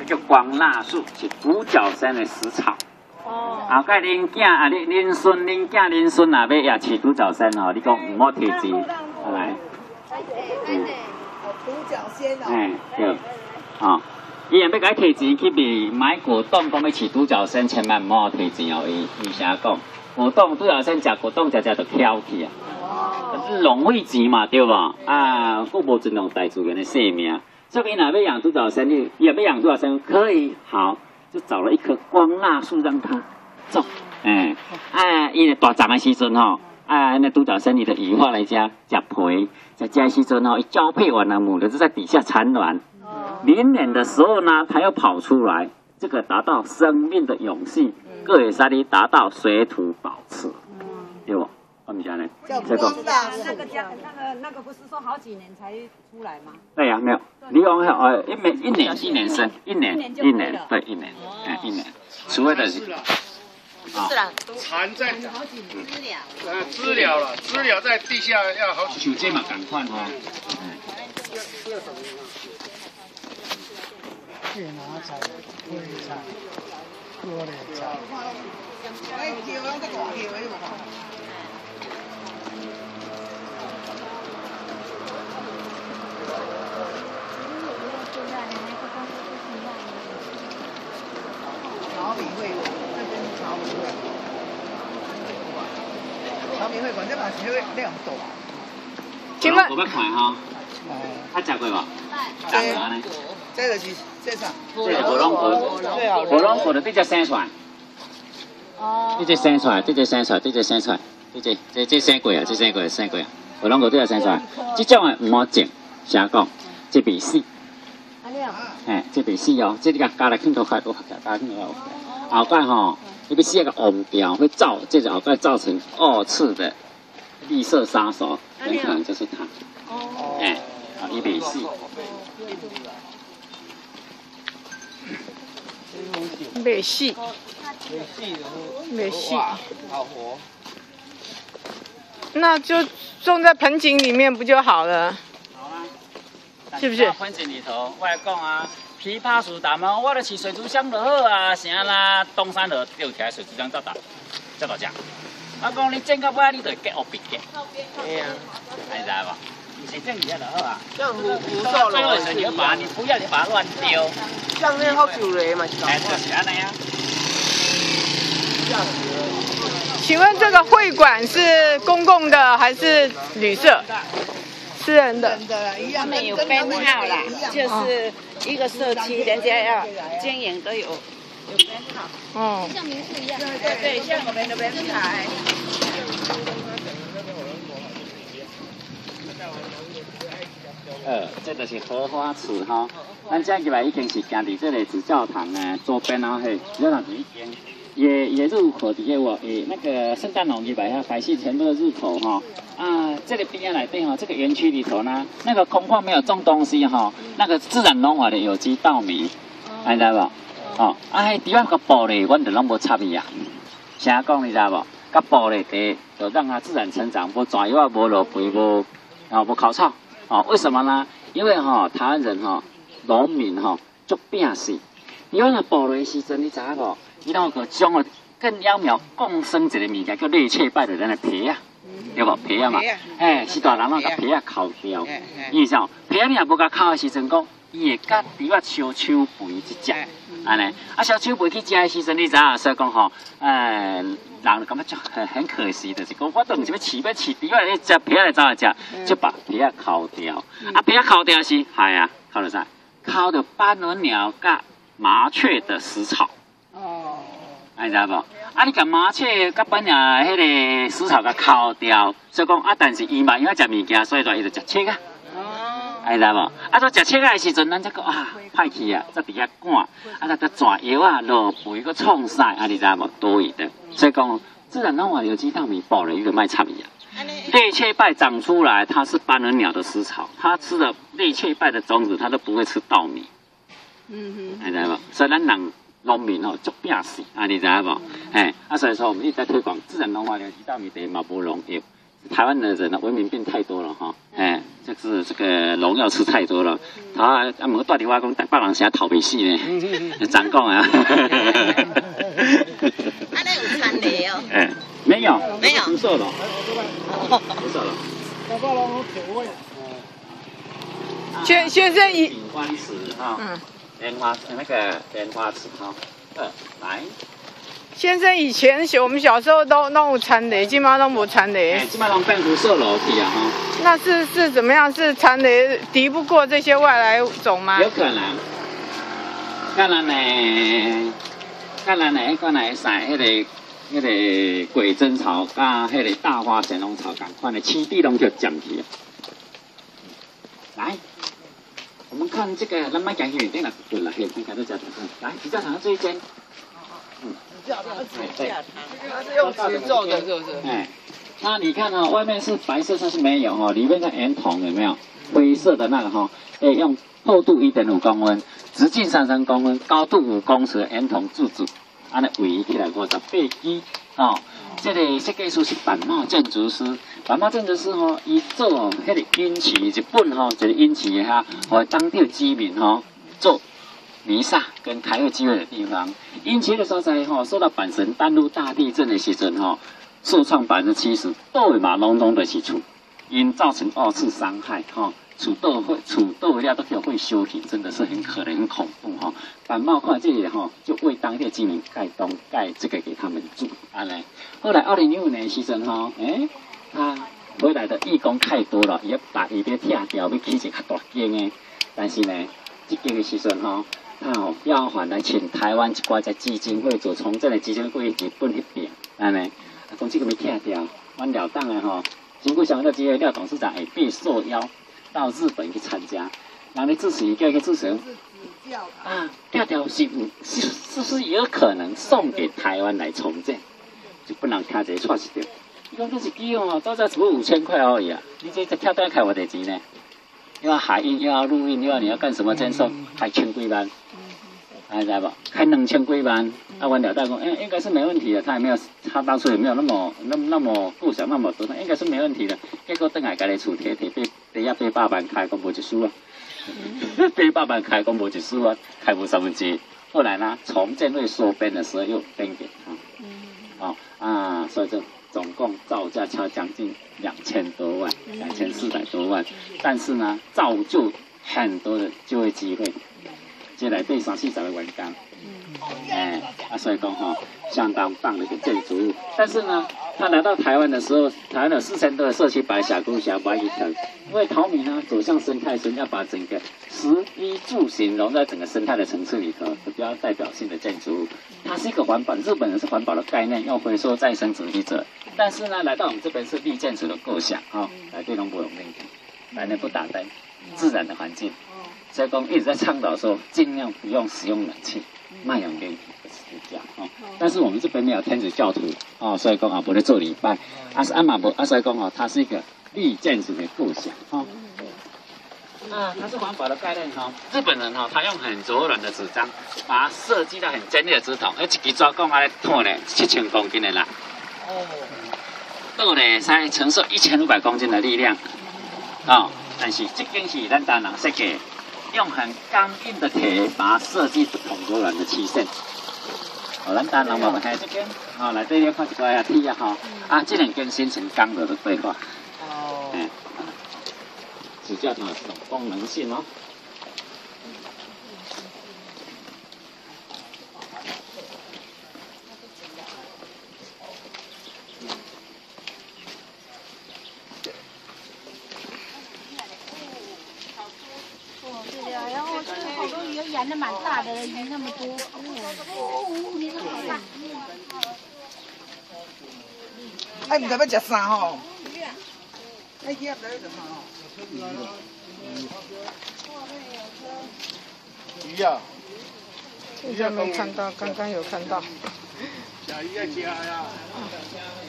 叫光蜡树，是独角仙的食草。哦。后盖恁囝啊，恁孙、恁囝、恁孙啊，要也饲独角仙吼，你讲唔好提钱，来。 独角仙哦。 哎，对。哦。伊若要甲提钱去买果冻，讲要饲独角仙，千万唔好提钱哦。伊啥讲？果冻独角仙食果冻，食就翘去啊。浪费钱嘛，对吧？啊，佫无尊重大自然的生命。所以，若要养独角仙，你要养独角仙可以好，就找了一棵光蜡树让它种。因为大长的时阵吼，那独角仙你的羽化来吃皮，在吃的时阵吼，交配完了母的就在底下产卵。明年的时候呢，它又跑出来，这个达到生命的永续，各会使你达到水土保持，对不？我们讲呢， 叫光蜡树。 那个不是说好几年才出来吗？ 对呀，没有。你讲一年生，一年，对，一年，除非的是。 是啦， 蚕在知了了， 知了在地下要好几。 像这嘛同款哈。 芥拿菜、灰菜、菠萝菜。 哎，叫咱个大叫的无？潮米会馆，这边是潮米会馆。潮米会馆这嘛是量大。 请问，我要看哈。食过无？ 这就是这啥？ 这是火龙果，火龙果的这叫生出来。这只生出来，这生过啊，火龙果这叫生出来。这种的唔好种，啥讲？这未死。这未死哦，这你甲加来镜头开，我加镜头后盖吼，你要死个红掉，会这后盖造成2次的绿色杀手，很可能就是它。伊未死。 没戏，没戏， 好活。 那就种在盆景里面不就好了？ 好啊， 是不是？ 盆景里头，我来讲啊，枇杷树淡啊，我咧饲水族箱就好啊，啥啦，东山就钓起来水族箱才大只。我讲你种到尾，你就结乌鼻结。对啊，你知无？是种起来就好啊。 像福寿螺的时候你不要把它乱丢。 像那好久嘞嘛， 就是安尼啊。 请问这个会馆是公共的还是旅社？私人的。 他们有编号啦，就是一个社区，人家要经营都有编号。 哦。 像民宿一样。对，像我们的编牌。 这就是荷花池哈。咱这入来已经是行伫这个紫教堂呢周边啊，嘿，紫教堂是一间，也入口底下那个圣诞龙入来遐摆设全部的入口哈。这个边内底哈，这个园区里头呢，那个空旷没有种东西哈，那个自然农法的有机稻米，知无？迄地方个玻璃，阮就拢无插伊啊。啥讲你知无？甲玻璃地就让它自然成长，无抓药啊，无落肥，无烤草。为什么呢？因为台湾人农民足拼死。伊阮若暴落时阵，你知影无？伊拢个种了更枵苗共生一个物件，叫类雀败的咱的皮啊，对无？皮啊嘛，是大人拢甲皮啊烤掉。意思皮啊你若无甲烤的时阵，讲伊会甲猪仔烧手肥一只，安尼。烧手肥去食的时阵，你知影？所以讲人就感觉很可惜的，是讲我都唔是要饲猪仔，你食皮来走来食，就把皮啊烤掉。皮啊烤掉是，烤到啥？烤到斑纹鸟甲麻雀的食草。知无？你甲麻雀甲斑鸟迄个食草甲烤掉，所以讲但是伊嘛因为食物件，所以伊就食切啊。知无？做食切的时阵，咱则讲歹去啊，则伫遐赶，则抓药啊、落肥、个创晒，你知无？多余的。所以讲，自然农法有机稻米爆了一个卖插米啊。类雀败长出来，它是斑纹鸟的食草，它吃了类雀败的种子，它都不会吃稻米。知无？所以咱人农民足拼死，你知影无？所以说我们一直在推广自然农法有机稻米，等于嘛无农业。台湾的人文明病太多了哈， 就是这个农药吃太多了。他问带电话讲，台北人现在逃袂死呢，长讲啊。 安尼有参的哦。 哎，没有， 没有不瘦了，不瘦了。 先生莲花池哈，莲花那个莲花池哈，来。 先生以前我们小时候都有参雷，今嘛都无参雷。 哎，今摆拢变辐射楼去啊哈。 那是怎么样？是参雷敌不过这些外来种吗？ 有可能。看咱呢，看会使迄个鬼针草甲迄个大花神龙草同款的起地拢叫降去。来，我们看这个，咱卖讲远点啦，对啦，嘿，你看这家堂，来，比较堂这一间。对， 它是用纸做的，是不是？ 哎，那你看哦，外面是白色，它是没有哦，里面的圆筒有没有？灰色的那个哈，用厚度1.5公分，直径33公分，高度5公尺的圆筒柱子，安尼围起来58基哦。这个设计师是板茂建筑师，板茂建筑师吼，伊做迄个英旗，日本吼一个英旗哈，和当地居民吼做弥撒跟开会聚会的地方。因其的所在吼，受到阪神淡路大地震的时阵吼，受创70%，倒位嘛拢就是厝，因造成2次伤害吼。厝倒位了都会修平，真的是很可怜、很恐怖哈。板茂看这里哈，就为当地居民盖这个给他们住，安尼。后来2005年的时阵哈，他回来的义工太多了，也把伊要拆掉，要起一个较大间的。但是呢，这间的时阵哈，他要还来请台湾一寡在基金会做重振的基金会日本那边，安尼，讲这个要拆掉，阮了当的吼，经过相关的机会，廖董事长也被受邀到日本去参加，人哋支持一个支持。啊，调调是不是有可能送给台湾来重建？就不能看这错是对。你讲这是机哦，早只只5000块而已啊！你这跳单开我的钱呢？又要海印，又要录音，又要你要干什么建设？开1000几万，还知不？开2000几万，啊，阮了大讲，应该是没问题的。他也没有，他当初也没有那么构想那么多，应该是没问题的。结果等下家己厝提第一800万开，讲无一输啊。第800万开，讲无一输啊，开无1/3。后来呢，重建会缩编的时候又编给他，所以就总共造价差将近2000多万，2400多万。但是呢，造就很多的就业机会，这来对30-40个员工。所以讲相当棒的一个建筑物。但是呢，他来到台湾的时候，台湾有4000多的社区白峡谷峡白鱼城，因为桃米呢走向生态村，要把整个食衣住行融在整个生态的层次里头，比较代表性的建筑物。它是一个环保，日本人是环保的概念，用回收再生纸皮者。但是呢，来到我们这边是绿建筑的构想来对农不用问题，来呢不打灯，自然的环境。所以讲一直在倡导说，尽量不用使用冷气，慢用电。但是我们这边没有天主教徒所以讲不会做礼拜，所以讲它是一个绿建筑的构想它是环保的概念日本人他用很柔软的纸张，把它设计到很坚硬的纸筒，一支抓讲拖呢7000公斤的啦，倒呢才承受1500公斤的力量但是这间是咱台南设计，用很刚硬的铁把它设计不同柔软的曲线。咱台南嘛，这间来这边看一个梯这两间新城刚柔的对话。指教它的这种功能性然后就是好多鱼养的蛮大的，鱼那么多，你说好大。 唔知要食啥吼？那几盒在食啥吼？ 鱼啊！ 现在没看到，刚刚有看到。 小鱼要加呀。